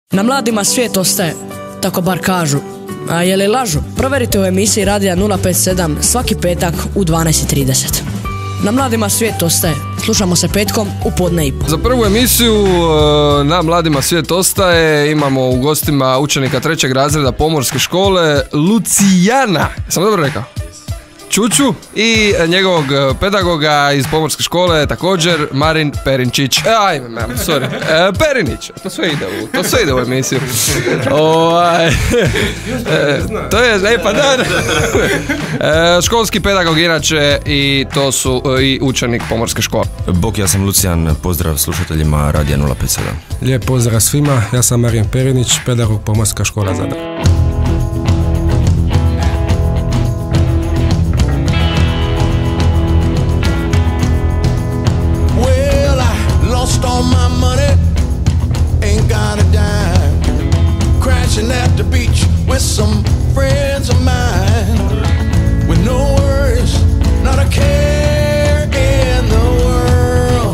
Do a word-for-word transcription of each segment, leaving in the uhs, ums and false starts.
Na mladima svijet ostaje, tako bar kažu. A je li lažu? Proverite u emisiji Radija nula pet sedam svaki petak u dvanaest i trideset. Na mladima svijet ostaje. Slušamo se petkom u podne i po. Za prvu emisiju Na mladima svijet ostaje imamo u gostima učenika trećeg razreda pomorske škole Lucijana. Sam dobro rekao? Čuču i njegovog pedagoga iz pomorske škole također Marin Perinčić. E, ajme, sorry. E, Perinić. To sve ide u, to sve ide u emisiju. Ovaj, e, to je, e, pa da, e, školski pedagog inače i to su i učenik pomorske škole. Bok, ja sam Lucijan, pozdrav slušateljima Radija nula pet sedam. Lijep pozdrav svima, ja sam Marin Perinić, pedagog pomorska škola Zadar. At the beach with some friends of mine, with no worries, not a care in the world.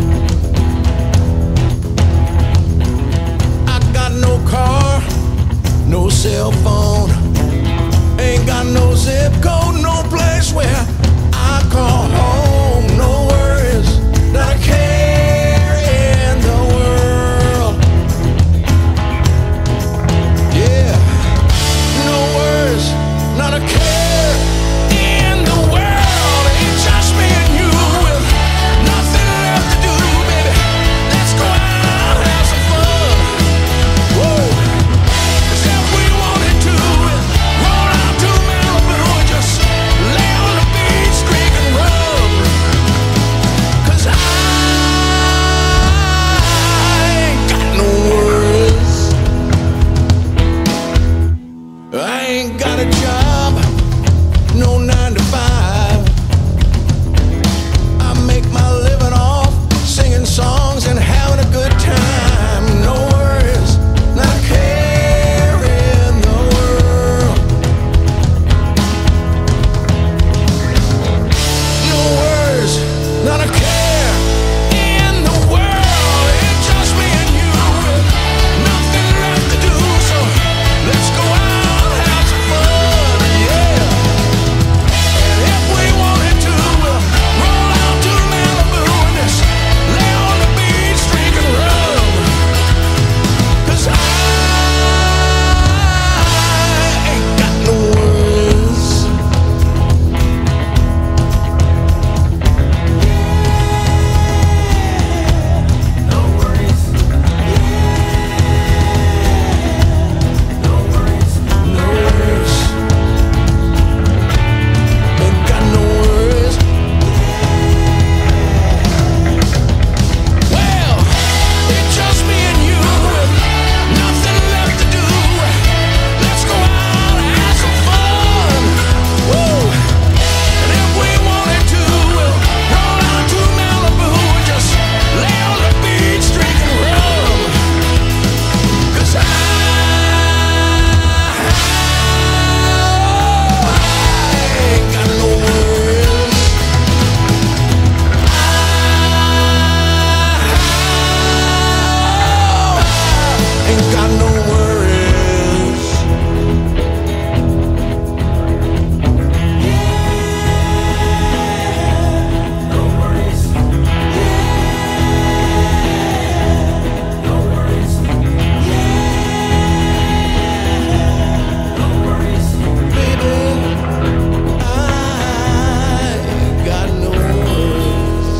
I got no car, no cell phone, ain't got no zip code, no place where I call home. No worries, not a care in the world. Yeah, no worries, not a care in the world. It's just me and you with nothing left to do, baby. Let's go out and have some fun. Woo! 'Cause if we wanted to, we'd roll out to Malibu and just lay on the beach, drink and rum. 'Cause I ain't got no worries. I ain't got a job, no nine to five. I make my living off singing songs and having a good time. No worries, not a care in the world. No worries, not a care in the world. It's just me and you with nothing left to do, so let's go out, have some fun, yeah. And if we wanted to, we'll roll out to Malibu and just lay on the beach, drinking rum. 'Cause I ain't got no worries. No worries. No worries. No worries. Ain't got no worries. Well, it's just me and you with nothing left to do. Let's go out and have some fun. Woo! And if we wanted to, we'll roll out to Malibu and just lay on the beach, drinking rum. 'Cause I, I ain't got no worries. I ain't got no worries. No worries. No worries. No worries. Baby, I ain't got no worries.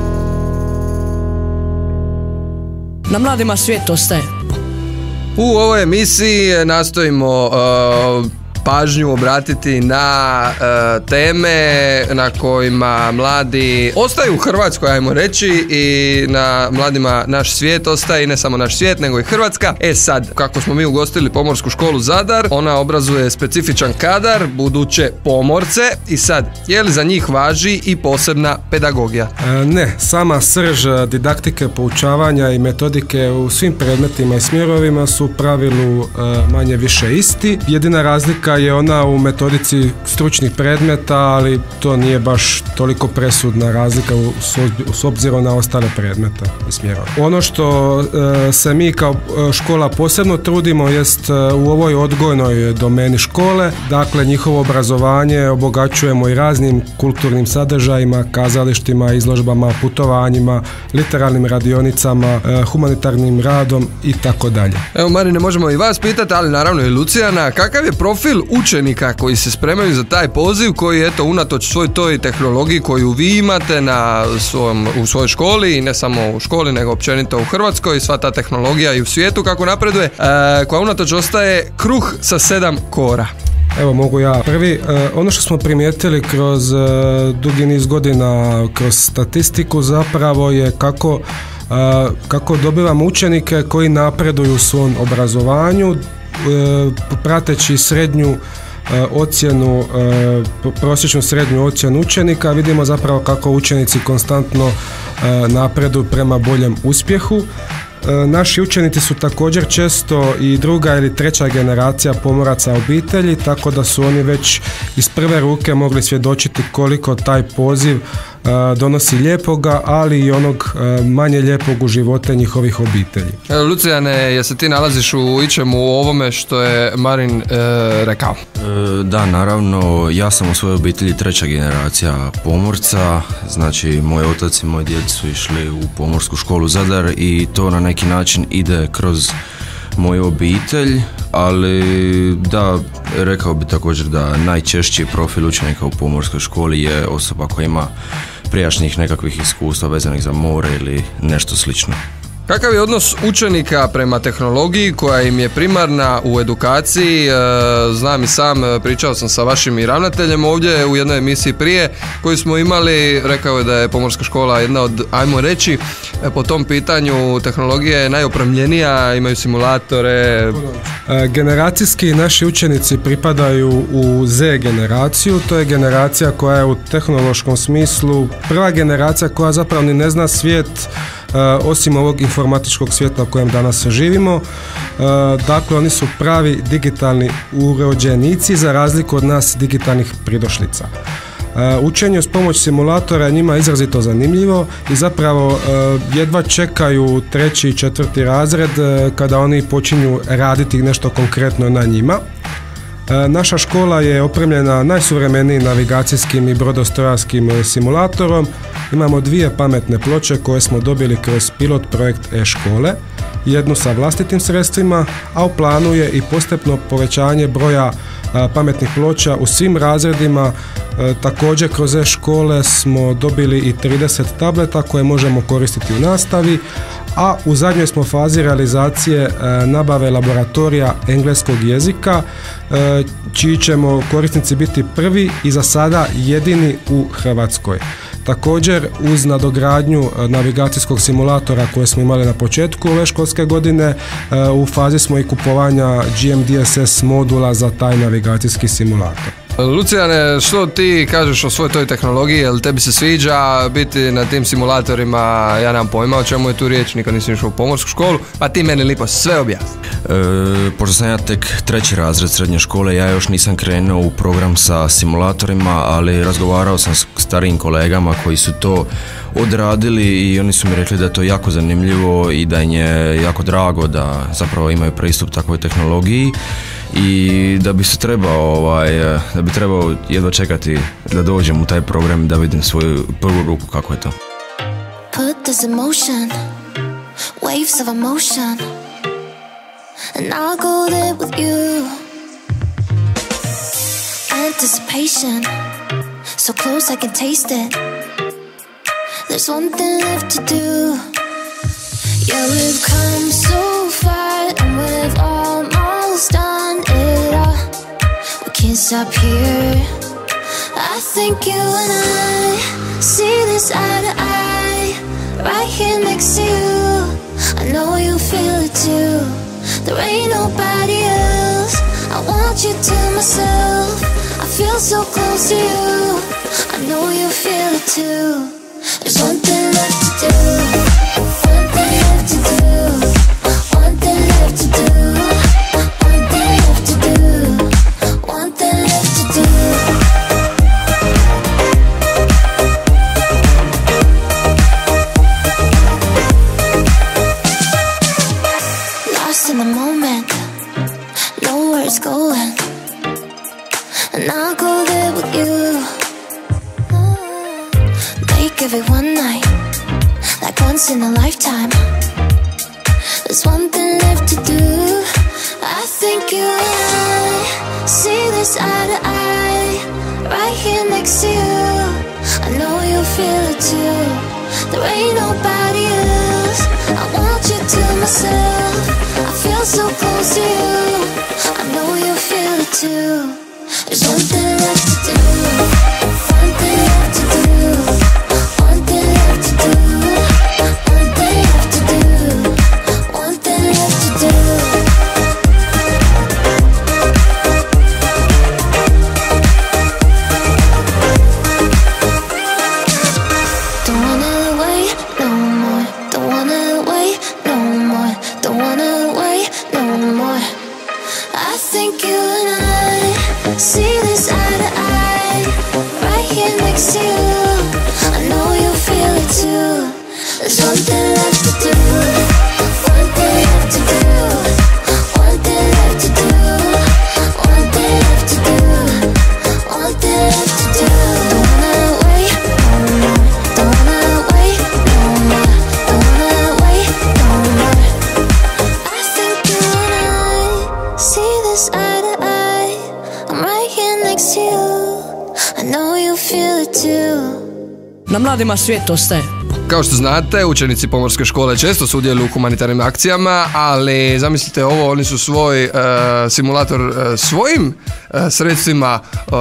Na mladima svijet ostaje. U ovoj emisiji nastojimo uh, pažnju obratiti na uh, teme na kojima mladi ostaju u Hrvatskoj, ajmo reći, i na mladima naš svijet ostaje, i ne samo naš svijet, nego i Hrvatska. E sad, kako smo mi ugostili pomorsku školu Zadar, ona obrazuje specifičan kadar, buduće pomorce, i sad, je li za njih važi i posebna pedagogija? E, ne, sama srž didaktike, poučavanja i metodike u svim predmetima i smjerovima su u pravilu e, manje više isti. Jedina razlika razlika je ona u metodici stručnih predmeta, ali to nije baš toliko presudna razlika u, s obzirom na ostale predmete i smjerove. Ono što e, se mi kao škola posebno trudimo jest e, u ovoj odgojnoj domeni škole, dakle njihovo obrazovanje obogaćujemo i raznim kulturnim sadržajima, kazalištima, izložbama, putovanjima, literarnim radionicama, e, humanitarnim radom i tako dalje. Evo Marine, možemo i vas pitati, ali naravno i Lucijana, kakav je profil učenika koji se spremaju za taj poziv, koji eto unatoč svoj toj tehnologiji koju vi imate na svom, u svojoj školi i ne samo u školi nego općenito u Hrvatskoj, sva ta tehnologija i u svijetu kako napreduje, e, koja unatoč ostaje kruh sa sedam kora. Evo mogu ja prvi. E, ono što smo primijetili kroz e, dugi niz godina, kroz statistiku zapravo je kako e, kako dobivamo učenike koji napreduju u svom obrazovanju, e, prateći srednju e, ocjenu, e, prosječnu srednju ocjenu učenika, vidimo zapravo kako učenici konstantno e, napreduju prema boljem uspjehu. Naši učenici su također često i druga ili treća generacija pomoraca obitelji, tako da su oni već iz prve ruke mogli svjedočiti koliko taj poziv donosi lijepoga, ali i onog manje lijepog u živote njihovih obitelji. Lucijane, jel se ti nalaziš u ičemu u ovome što je Marin e, rekao? E, da, naravno, ja sam u svojoj obitelji treća generacija pomorca, znači moj otac i moj djed su išli u pomorsku školu Zadar i to na neki način ide kroz moju obitelj, ali da, rekao bi također da najčešći profil učenika u pomorskoj školi je osoba koja ima prijašnjih nekakvih iskustva vezanih za more ili nešto slično. Kakav je odnos učenika prema tehnologiji koja im je primarna u edukaciji? Znam i sam, pričao sam sa vašim i ravnateljem ovdje u jednoj emisiji prije koju smo imali, rekao je da je pomorska škola jedna od, ajmo reći, po tom pitanju tehnologije najopremljenija, imaju simulatore. Generacijski naši učenici pripadaju u Z generaciju, to je generacija koja je u tehnološkom smislu prva generacija koja zapravo ni ne zna svijet Uh, osim ovog informatičkog svijeta u kojem danas živimo. Uh, dakle, oni su pravi digitalni urođenici za razliku od nas digitalnih pridošlica. Uh, učenje uz pomoć simulatora je njima izrazito zanimljivo i zapravo uh, jedva čekaju treći i četvrti razred uh, kada oni počinju raditi nešto konkretno na njima. Naša škola je opremljena najsuvremenijim navigacijskim i brodostrojarskim simulatorom. Imamo dvije pametne ploče koje smo dobili kroz pilot projekt e-škole, jednu sa vlastitim sredstvima, a u planu je i postepno povećanje broja pametnih ploča u svim razredima. Također kroz e-škole smo dobili i trideset tableta koje možemo koristiti u nastavi, a u zadnjoj smo fazi realizacije nabave laboratorija engleskog jezika, čiji ćemo korisnici biti prvi i za sada jedini u Hrvatskoj. Također, uz nadogradnju navigacijskog simulatora koje smo imali na početku ove školske godine, u fazi smo i kupovanja G M D S S modula za taj navigacijski simulator. Lucijane, što ti kažeš o svoj toj tehnologiji? Jel tebi se sviđa biti na tim simulatorima? Ja nemam pojma o čemu je tu riječ, nikad nisam išao u pomorsku školu, pa ti meni lipo sve objasni. E, pošto sam ja tek treći razred srednje škole, ja još nisam krenuo u program sa simulatorima, ali razgovarao sam s starijim kolegama koji su to odradili i oni su mi rekli da je to jako zanimljivo i da im je jako drago da zapravo imaju pristup takvoj tehnologiji i da bi se trebao ovaj, da bi trebao jedva čekati da dođem u taj program da vidim svoju prvu ruku kako je to. Put this emotion, waves of emotion, and I'll go there with you. Anticipation, so close I can taste it. There's one thing left to do. Yeah, we've come so far and we've almost done it all. We can't stop here. I think you and I see this eye to eye, right here next to you. I know you feel it too. There ain't nobody else. I want you to myself. I feel so close to you. I know you feel it too. There's one thing left to do. One thing left to do. One thing left to do. One thing left to do. One like every one night, like once in a lifetime. There's one thing left to do. I think you and I see this eye to eye, right here next to you. I know you feel it too. There ain't nobody else. I want you to myself. I feel so close to you. I know you feel it too. There's one thing left to do. One thing left to do. One thing left to do. One thing left to do. One thing left to do. Don't wanna wait no more. Don't wanna wait no more. Don't wanna wait no more. I think you and I see this eye to eye, right here next to you. I know you feel it too. There's one thing left to do. One thing left to do. One thing left to do. One thing left to do. One thing left to do. Don't wanna wait no more. Don't wanna wait no more. Don't wanna wait no more. I think you and I see this eye to eye. I'm right here next to you. I know you feel it too. Na mladima svijet ostaje. Kao što znate, učenici Pomorske škole često sudjeluju u humanitarnim akcijama, ali zamislite ovo, oni su svoj e, simulator e, svojim e, sredstvima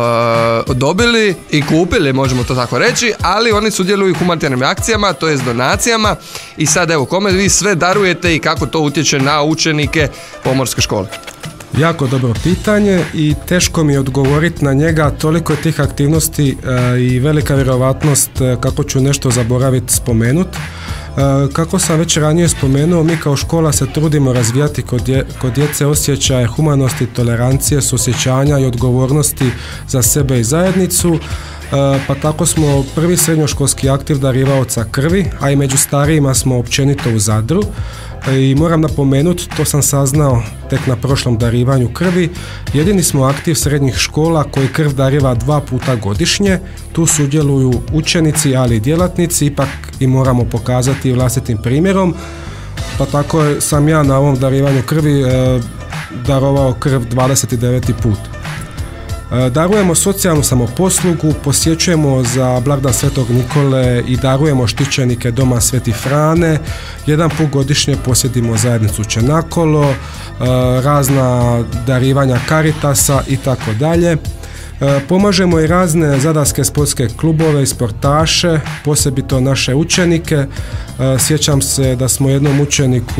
e, dobili i kupili, možemo to tako reći, ali oni sudjeluju u humanitarnim akcijama, to jest donacijama. I sad evo, kome vi sve darujete i kako to utječe na učenike Pomorske škole? Jako dobro pitanje i teško mi je odgovoriti na njega, toliko je tih aktivnosti e, i velika vjerovatnost e, kako ću nešto zaboraviti spomenuti. E, kako sam već ranije spomenuo, mi kao škola se trudimo razvijati kod, dje, kod djece osjećaje humanosti, tolerancije, suosjećanja i odgovornosti za sebe i zajednicu. E, pa tako smo prvi srednjoškolski aktiv darivaoca krvi, a i među starijima smo općenito u Zadru. I moram napomenuti, to sam saznao tek na prošlom darivanju krvi, jedini smo aktiv srednjih škola koji krv dariva dva puta godišnje. Tu sudjeluju učenici, ali i djelatnici, ipak i moramo pokazati vlastitim primjerom. Pa tako sam ja na ovom darivanju krvi e, darovao krv dvadeset deveti put. Darujemo socijalnu samoposlugu, posjećujemo za blagdan Svetog Nikole i darujemo štićenike Doma Sveti Frane. Jedan put godišnje posjetimo zajednicu Čenakolo, razna darivanja Caritasa i tako dalje. Pomažemo i razne zadarske sportske klubove i sportaše, posebito naše učenike. Sjećam se da smo jednom učeniku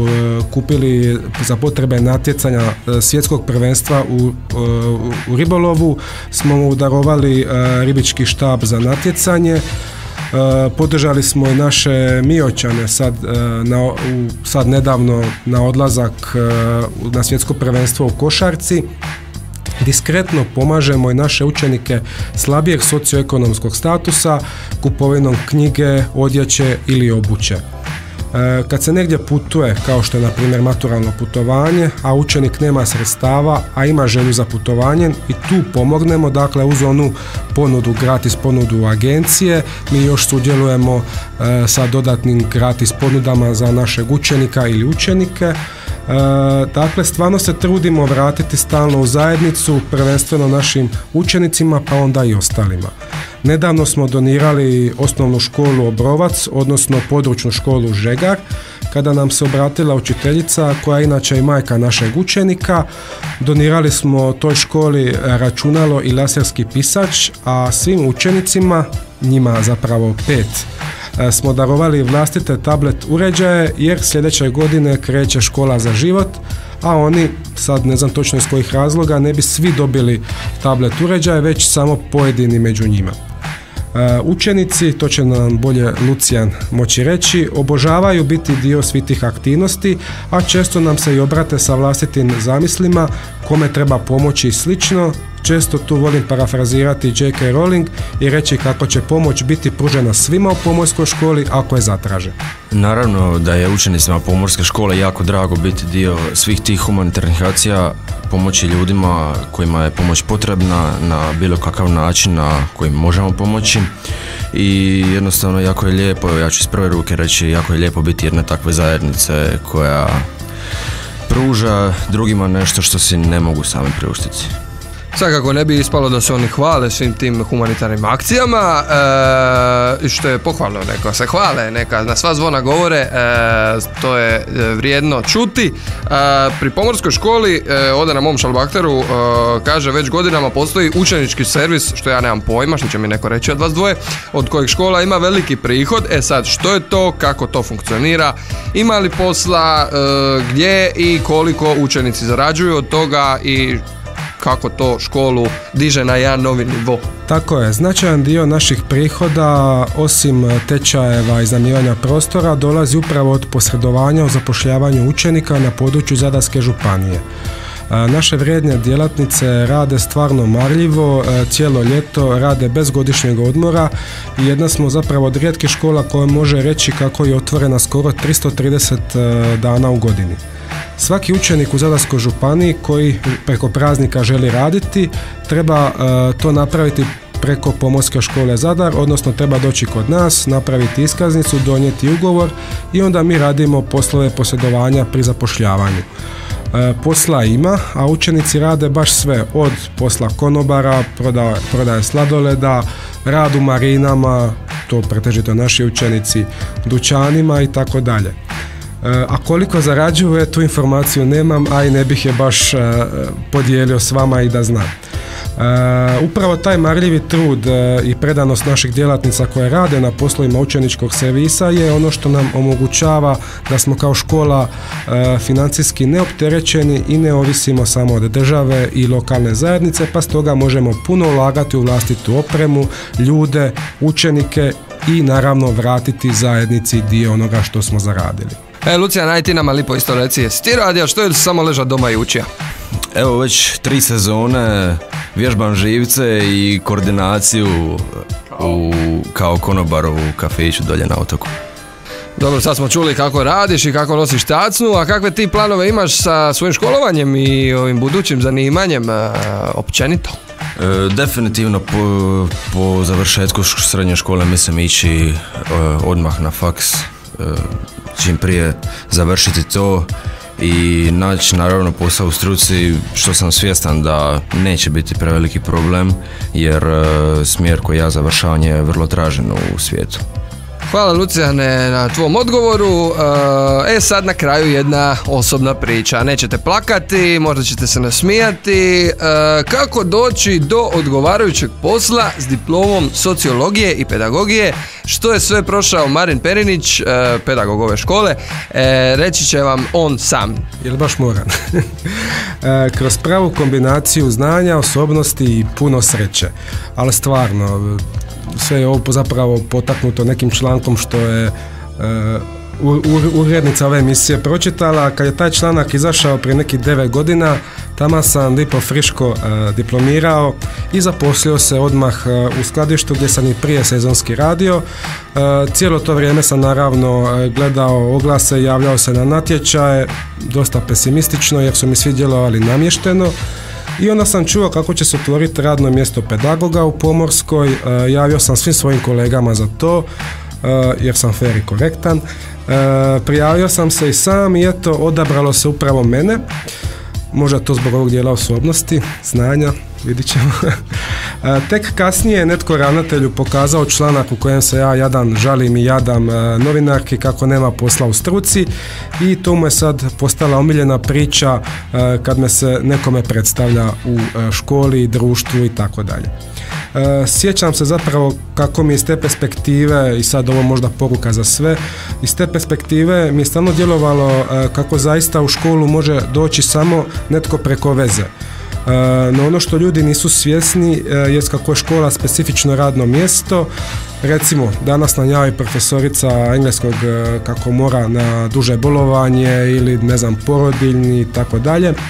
kupili za potrebe natjecanja svjetskog prvenstva u, u ribolovu, smo mu darovali ribički štab za natjecanje. Podržali smo i naše Miočane sad, na, sad nedavno na odlazak na svjetsko prvenstvo u košarci. Diskretno pomažemo i naše učenike slabijeg socioekonomskog statusa kupovinom knjige, odjeće ili obuće. E, kad se negdje putuje, kao što je na primjer maturalno putovanje, a učenik nema sredstava, a ima želju za putovanjem, i tu pomognemo, dakle uz onu ponudu, gratis ponudu agencije, mi još sudjelujemo e, sa dodatnim gratis ponudama za našeg učenika ili učenike. E, dakle, stvarno se trudimo vratiti stalno u zajednicu, prvenstveno našim učenicima, pa onda i ostalima. Nedavno smo donirali osnovnu školu Obrovac, odnosno područnu školu Žegar, kada nam se obratila učiteljica koja je inače i majka našeg učenika. Donirali smo toj školi računalo i laserski pisač, a svim učenicima, njima zapravo pet, smo darovali vlastite tablet uređaje, jer sljedeće godine kreće škola za život, a oni, sad ne znam točno iz kojih razloga, ne bi svi dobili tablet uređaje, već samo pojedini među njima. Učenici, to će nam bolje Lucijan moći reći, obožavaju biti dio svih tih aktivnosti, a često nam se i obrate sa vlastitim zamislima, kome treba pomoći i slično. često tu volim parafrazirati J K. Rowling i reći kako će pomoć biti pružena svima u pomorskoj školi ako je zatraže. Naravno da je učenicima pomorske škole jako drago biti dio svih tih humanitarnih akcija, pomoći ljudima kojima je pomoć potrebna na bilo kakav način na koji možemo pomoći. I jednostavno jako je lijepo, ja ću iz prve ruke reći, jako je lijepo biti jedne takve zajednice koja pruža drugima nešto što si ne mogu sami priuštiti. Svakako ne bi ispalo da se oni hvale svim tim humanitarnim akcijama, e, što je pohvalno, neka se hvale, neka na sva zvona govore, e, to je e, vrijedno čuti. E, pri pomorskoj školi, e, ovdje na mom šalbakteru, e, kaže već godinama postoji učenički servis, što ja nemam pojma, što će mi neko reći od vas dvoje, od kojeg škola ima veliki prihod. E sad, što je to, kako to funkcionira, ima li posla, e, gdje i koliko učenici zarađuju od toga i kako to školu diže na jedan novi nivo. Tako je, značajan dio naših prihoda, osim tečajeva i iznajmljivanja prostora, dolazi upravo od posredovanja u zapošljavanju učenika na području Zadarske županije. Naše vrijedne djelatnice rade stvarno marljivo, cijelo ljeto rade bez godišnjeg odmora i jedna smo zapravo od rijetkih škola koja može reći kako je otvorena skoro tristo trideset dana u godini. Svaki učenik u Zadarskoj županiji koji preko praznika želi raditi treba uh, to napraviti preko Pomorske škole Zadar, odnosno treba doći kod nas, napraviti iskaznicu, donijeti ugovor i onda mi radimo poslove posredovanja pri zapošljavanju. E, posla ima, a učenici rade baš sve, od posla konobara, prodaje, prodaje sladoleda, rad u marinama, to pretežito naši učenici, dućanima i tako dalje. A koliko zarađuju, tu informaciju nemam, a i ne bih je baš uh, podijelio s vama i da znam. Uh, upravo taj marljivi trud uh, i predanost naših djelatnica koje rade na poslovima učeničkog servisa je ono što nam omogućava da smo kao škola uh, financijski neopterećeni i ne ovisimo samo od države i lokalne zajednice, pa stoga možemo puno ulagati u vlastitu opremu, ljude, učenike i naravno vratiti zajednici dio onoga što smo zaradili. E, Lucijan, aj ti nama lipo isto reci, jesi ti radio što ili samo leža doma i učija? Evo već tri sezone vježbam živce i koordinaciju u, kao konobar u kafiću dolje na otoku. Dobro, sad smo čuli kako radiš i kako nosiš tacnu, a kakve ti planove imaš sa svojim školovanjem i ovim budućim zanimanjem e, općenito? E, definitivno po, po završetku srednje škole mislim ići e, odmah na faks, e, čim prije završiti to i naći naravno posao u struci, što sam svjestan da neće biti preveliki problem jer e, smjer koji ja završavam je vrlo tražen u svijetu. Hvala Lucijane na tvom odgovoru. E sad na kraju jedna osobna priča. Nećete plakati, možda ćete se nasmijati. E, kako doći do odgovarajućeg posla s diplomom sociologije i pedagogije? Što je sve prošao Marin Perinić, e, pedagog ove škole? E, reći će vam on sam. Jel baš moram? e, kroz pravu kombinaciju znanja, osobnosti i puno sreće. Ali stvarno, sve je ovo zapravo potaknuto nekim člankom što je uh, urednica ove emisije pročitala. Kad je taj članak izašao prije nekih devet godina, tamo sam lipo friško uh, diplomirao i zaposlio se odmah uh, u skladištu gdje sam i prije sezonski radio. Uh, cijelo to vrijeme sam naravno uh, gledao oglase, javljao se na natječaje, dosta pesimistično jer su mi svi djelovali namješteno. I onda sam čuo kako će se otvoriti radno mjesto pedagoga u Pomorskoj, e, javio sam svim svojim kolegama za to, e, jer sam fer i korektan. E, prijavio sam se i sam i eto, odabralo se upravo mene, možda to zbog ovog dijela osobnosti, znanja, vidit ćemo. E, tek kasnije je netko ravnatelju pokazao članak u kojem se ja jadan žalim i jadam e, novinarki kako nema posla u struci i to mu je sad postala omiljena priča e, kad me se nekome predstavlja u e, školi, društvu i tako dalje. E, sjećam se zapravo kako mi iz te perspektive, i sad ovo možda poruka za sve, iz te perspektive mi je stalno djelovalo e, kako zaista u školu može doći samo netko preko veze. No ono što ljudi nisu svjesni je kako je škola specifično radno mjesto. Recimo, danas nam javi profesorica engleskog kako mora na duže bolovanje ili ne znam porodiljni i tako dalje.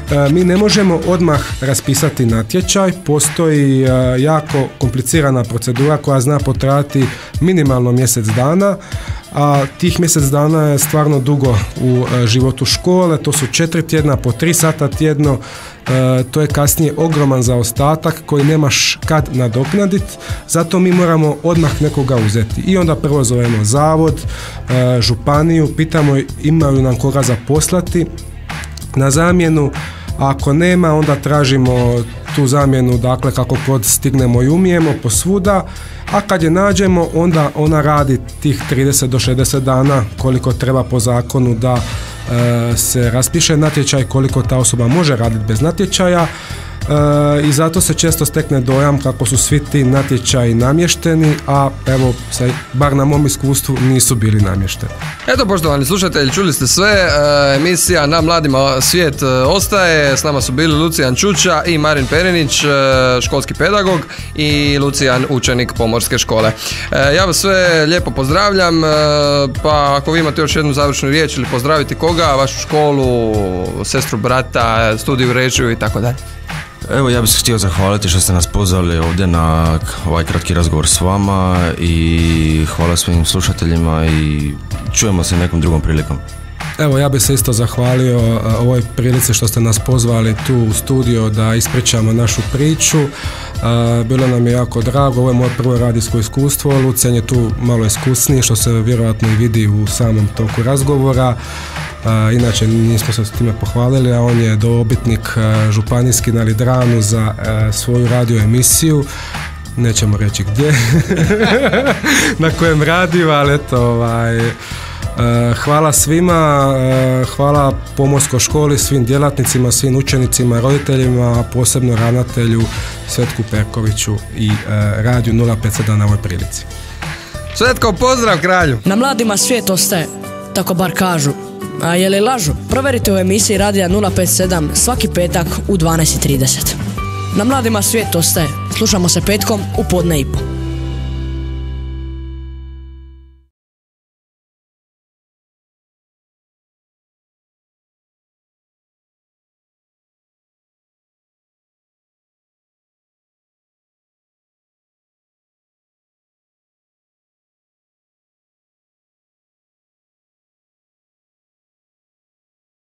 E, mi ne možemo odmah raspisati natječaj, postoji e, jako komplicirana procedura koja zna potrajati minimalno mjesec dana, a tih mjesec dana je stvarno dugo u e, životu škole, to su četiri tjedna po tri sata tjedno, e, to je kasnije ogroman zaostatak koji nemaš kad nadoknaditi, zato mi moramo odmah nekoga uzeti i onda prvo zovemo zavod, e, županiju, pitamo imaju nam koga zaposlati na zamjenu. Ako nema, onda tražimo tu zamjenu, dakle kako god stignemo i umijemo posvuda, a kad je nađemo, onda ona radi tih trideset do šezdeset dana koliko treba po zakonu da e, se raspiše natječaj, koliko ta osoba može raditi bez natječaja. E, i zato se često stekne dojam kako su svi ti natječaji namješteni, a evo, sad, bar na mom iskustvu nisu bili namješteni. Eto, poštovani slušatelji, čuli ste sve, e, emisija Na mladima svijet e, ostaje, s nama su bili Lucijan Čuča i Marin Perinić, e, školski pedagog, i Lucijan, učenik pomorske škole. E, ja vas sve lijepo pozdravljam, e, pa ako vi imate još jednu završnu riječ ili pozdraviti koga, vašu školu, sestru, brata, studiju režiju i tako dalje. Evo, ja bih se htio zahvaliti što ste nas pozvali ovdje na ovaj kratki razgovor s vama i hvala svim slušateljima i čujemo se nekom drugom prilikom. Evo, ja bih se isto zahvalio a, ovoj prilici što ste nas pozvali tu u studio da ispričamo našu priču. A, bilo nam je jako drago, ovo je moje prvo radijsko iskustvo, Lucijan je tu malo iskusniji što se vjerojatno i vidi u samom toku razgovora. A, inače nismo se s time pohvalili, a on je dobitnik a, županijski na Lidranu za a, svoju radio emisiju. Nećemo reći gdje, na kojem radiju, ali eto, ovaj, hvala svima, hvala Pomorskoj školi, svim djelatnicima, svim učenicima, roditeljima, a posebno ravnatelju Svetku Perkoviću i radiju nula pet sedam na ovoj prilici. Svetko, pozdrav kralju! Na mladima svijet ostaje, tako bar kažu. A je li lažu? Proverite u emisiji Radija nula pet sedam svaki petak u dvanaest i trideset. Na mladima svijet ostaje. Slušamo se petkom u podne i po.